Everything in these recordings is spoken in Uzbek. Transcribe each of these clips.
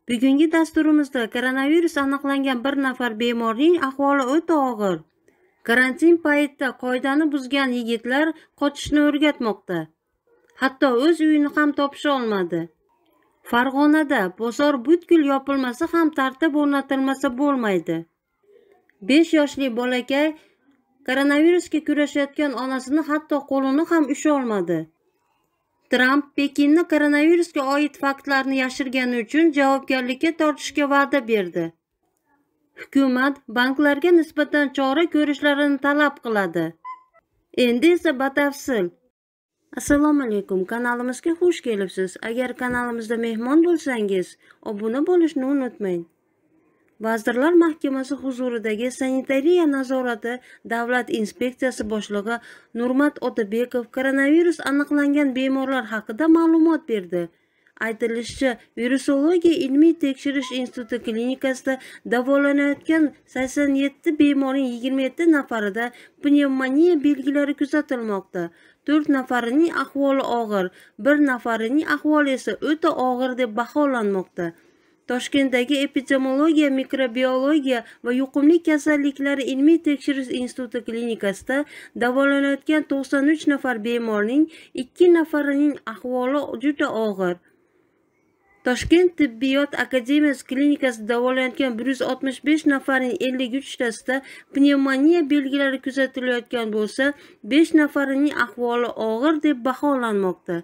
Bugungi dasturimizda koronavirus aniqlangan bir nafar bemorning ahvoli o'ta og'ir. Karantin paytida qoidani buzgan yigitlar qochishni o'rgatmoqda. Hatto o'z uyini ham topisha olmadi. Farg'onada bozor butkul yopilmasa ham tartib o'rnatilmasa bo'lmaydi. 5 yoshli bolakay koronavirusga kurashayotgan onasini hatto qo'lini ham usha olmadi. Tramp Pekinni koronavirusga oid faktlarni yashirgani uchun javobgarlikka tortishga va'da berdi. Hukumat banklarga nisbatan chora ko'rishlarini talab qiladi. Endi esa batafsil. Assalomu alaykum, kanalimizga xush kelibsiz. Agar kanalimizda mehmon bo'lsangiz, obuna bo'lishni unutmang. Vazirlar Mahkamasi huzuridagi sanitariya nazorati davlat inspeksiyasi boshlig'i Nurmat Otabekov koronavirus aniqlangan bemorlar haqida ma'lumot berdi. Aytilishicha, virusologiya ilmiy tekshirish instituti klinikasida davolanayotgan 87 bemorning 27 nafarida pnevmoniya belgilari kuzatilmoqda. 4 nafarining ahvoli og'ir, 1 nafarining ahvoli esa o'ta og'ir deb baholanmoqda. Toshkentdagi epidemiologiya, mikrobiologiya va yuqumli kasalliklar ilmiy tekshirish instituti klinikasida davolanayotgan 93 nafar bemorning 2 nafarining ahvoli juda og'ir. Toshkent tibbiyot akademiyasi klinikasida davolanayotgan 165 nafarning 53 tasida pnevmoniya belgilari kuzatilayotgan bo'lsa, 5 nafarining ahvoli og'ir deb baholanmoqda.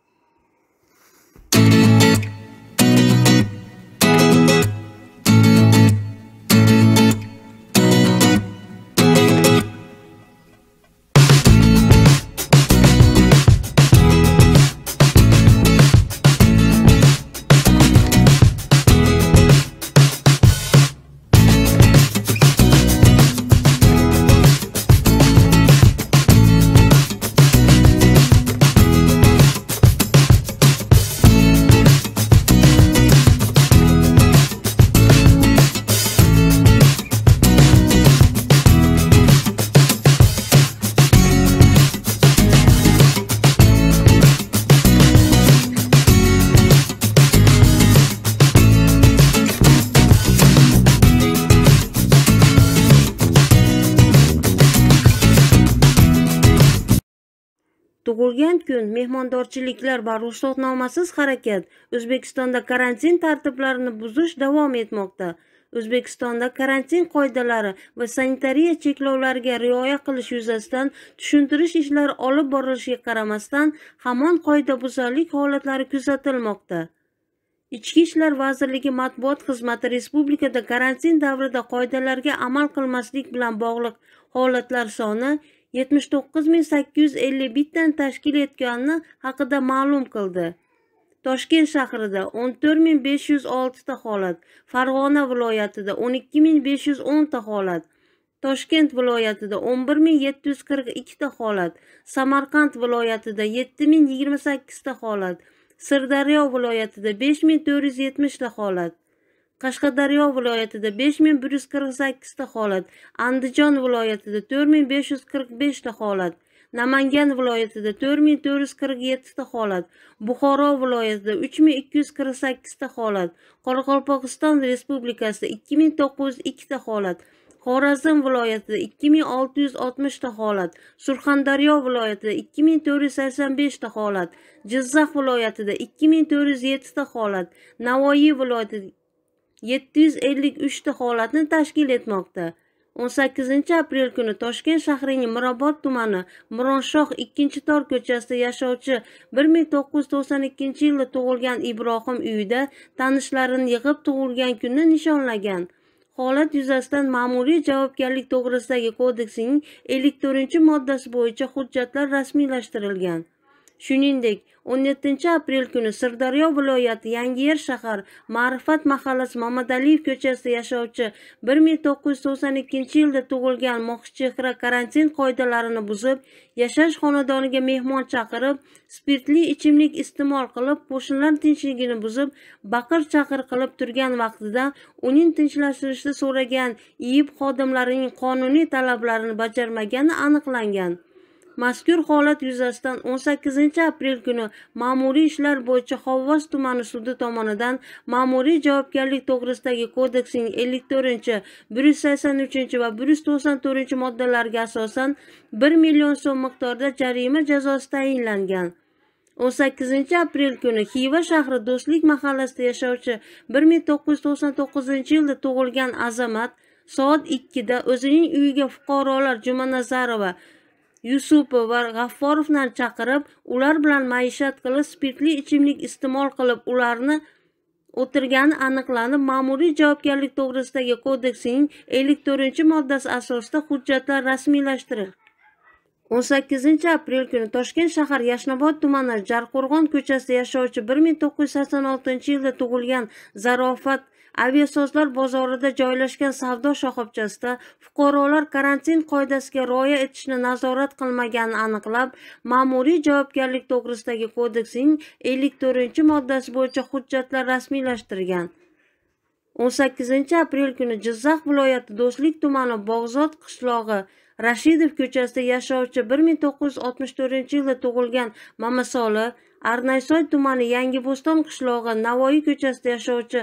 Tug'ilgan kun, mehmondorchiliklar va ruxsatnomasiz harakat. O'zbekistonda karantin tartiblarini buzish davom etmoqda. O'zbekistonda karantin qoidalari va sanitariya cheklovlariga rioya qilish yuzasidan tushuntirish ishlari olib borilishiga qaramasdan, hamon qoidabuzarlik holatlari kuzatilmoqda. Ichki ishlar vazirligi matbuot xizmati respublikada karantin davrida qoidalarga amal qilmaslik bilan bog'liq holatlar soni 79.851 dan tashkil etgani haqida ma'lum qildi. Toshkent shahrida 14.506 ta holat, Farg'ona viloyatida 12.510 ta holat, Toshkent viloyatida 11.742 ta holat, Samarqand viloyatida 7.028 ta holat, Sirdaryo viloyatida 5.470 ta holat, Qashqadaryo viloyatida 5.148 ta holat, Andijon viloyatida 4.545 ta holat, Namangan viloyatida 4.447 ta holat, Buxoro viloyatida 3.248 ta holat, Qoraqalpog'iston Respublikasida 2.902 ta holat, Xorazm viloyatida 2.660 ta holat, Surxondaryo viloyatida 2.485 ta holat, Jizzax viloyatida 2.407 ta holat, Navoiy viloyatida 753 ta holatni tashkil etmoqda. 18 aprel kuni Toshkent shahrining Mirobod tumani Mironshoh 2-tor ko'chasida yashovchi 1992-yilda tug'ilgan Ibrohim uyida tanishlarini yig'ib tug'ilgan kunni nishonlagan. Holat yuzasidan ma'muriy javobgarlik to'g'risidagi kodeksining 54-moddasi bo'yicha hujjatlar rasmiylashtirilgan. Shuningdek, 17 aprel kuni Sirdaryo viloyati Yangiyer shahar Ma'rifat mahallasi Mamadaliyev ko'chasida yashovchi 1992-yilda tug'ilgan Mo'xchehra karantin qoidalarini buzib, yashash xonadoniga mehmon chaqirib, spirtli ichimlik iste'mol qilib, qo'shnilar tinchligini buzib, baqir-chaqir qilib turgan vaqtida uning tinchlashtirishni so'ragan IIB xodimlarining qonuniy talablarini bajarmagani aniqlangan. Mazkur holat yuzasidan 18-aprel kuni Ma'muriy ishlar bo'yicha Xovos tumani sudi tomonidan Ma'muriy javobgarlik to'g'risidagi kodeksning 54, 183 va 194-moddalariga asosan 1 million so'm miqdorida jarima jazosi tayinlangan. 18-aprel kuni Xiva shahri Do'stlik mahallasida yashovchi 1999-yilda tug'ilgan Azamat soat 2 da o'zining uyiga fuqarolar Jumanazarova, Yusupov va G'afforovni chaqirib, ular bilan maishat qilib, spirtli ichimlik iste'mol qilib, ularni o'tirgani aniqlanib, Ma'muriy javobgarlik to'g'risidagi kodeksning 54-moddasi asosida hujjatlar rasmiylashtirildi. 18-aprel kuni Toshkent shahar Yashnobod tumani Jarqo'rg'on ko'chasida yashovchi 1986-yilda tug'ilgan Zarofat aviasozlar bozorida joylashgan savdo shoxobchasida fuqarolar karantin qoidasiga rioya etishni nazorat qilmagani aniqlab, Ma'muriy javobgarlik to'g'risidagi kodeksning 54-moddasi bo'yicha hujjatlar rasmiylashtirgan. 18-aprel kuni Jizzax viloyati Do'stlik tumani Bog'zod qishlog'i Rashidov ko'chasida yashovchi 1964-yilda tug'ilgan Mamasoli, Arnaysoy tumani Yangiboston qishlog'i Navoiy ko'chasida yashovchi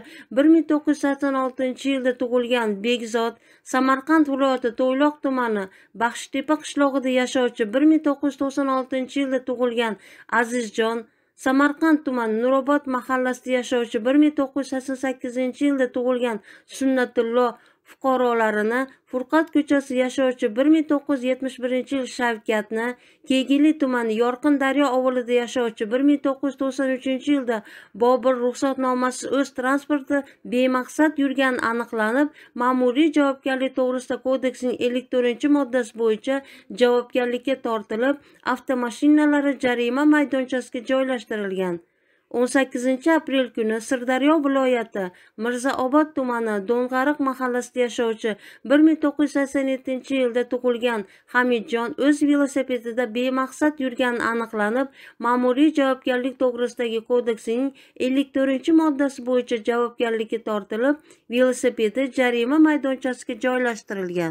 1986-yilda tug'ilgan Begzod, Samarqand viloyati To'yloq tumani Baxshitepa qishlog'ida yashovchi 1996-yilda tug'ilgan Azizjon, Samarqand tumani Nurobod mahallasida yashovchi 1988-yilda tug'ilgan Sunnatullo fuqarolarini, Furqat ko'chasida yashovchi 1971-yil Shavkatni, Kegili tumani Yorqindaryo ovulida yashovchi 1993-yilda Bobur ruxsatnomasiz o'z transporti bemaqsad yurgani aniqlanib, Ma'muriy javobgarlik to'g'risida kodeksning 54-moddasi bo'yicha javobgarlikka tortilib, avtomashinalari jarima maydonchasiga joylashtirilgan. 18-aprel kuni Sirdaryo viloyati Mirzaobod tumani Do'ng'ariq mahallasida yashovchi 1987-yilda tug'ilgan Hamidjon o'z velosipedida bemaqsad yurgani aniqlanib, Ma'muriy javobgarlik to'g'risidagi kodeksning 54-moddasi bo'yicha javobgarlikka tortilib, velosipedi jarima maydonchasiga joylashtirilgan.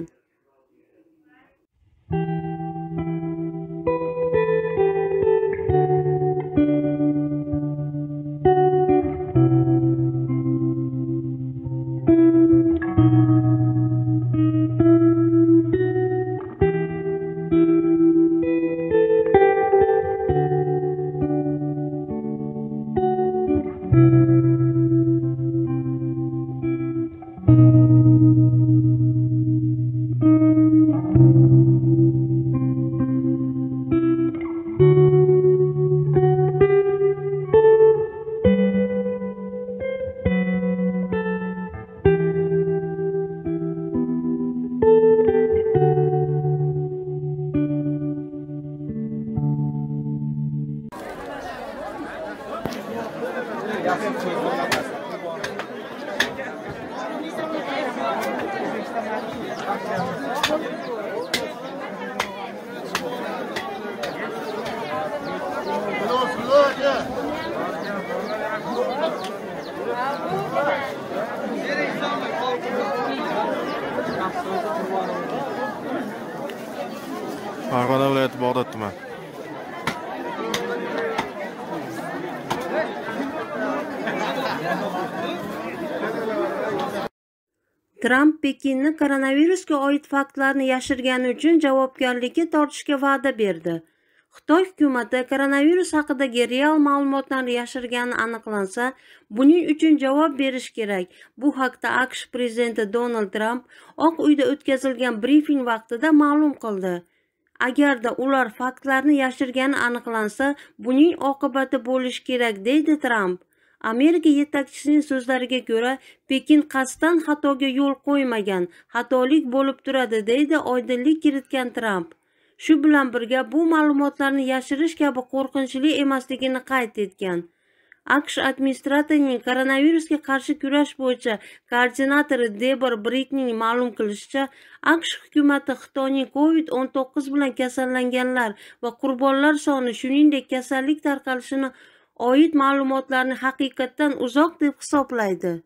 Farg'ona viloyati Bog'dod tumani. Tramp Pekinni koronavirusga oid faktlarni yashirgani uchun javobgarlikka tortishga va'da berdi. Xitoy hukumati koronavirus haqidagi real ma'lumotlarni yashirgani aniqlansa, buning uchun javob berish kerak. Bu haqda AQSh prezidenti Donald Tramp Oq uyda o'tkazilgan brifing vaqtida ma'lum qildi. Agarda ular faktlarni yashirgani aniqlansa, buning oqibati bo'lishi kerak, deydi Tramp. Amerika yetakchisining so'zlariga ko'ra, Pekin qasddan xatoga yo'l qo'ymagan, xatolik bo'lib turadi, deydi oydinlik kiritgan Tramp. Shu bilan birga bu ma'lumotlarni yashirish kabi qo'rqinchli emasligini qayd etgan. AQSh administratorining koronavirusga qarshi kurash bo'yicha koordinatori Debor Brikning ma'lum qilishicha, AQSh hukumati Xitoyning COVID-19 bilan kasallanganlar va qurbonlar soni, shuningdek kasallik tarqalishini oid ma'lumotlarni haqiqatdan uzoq deb hisoblaydi.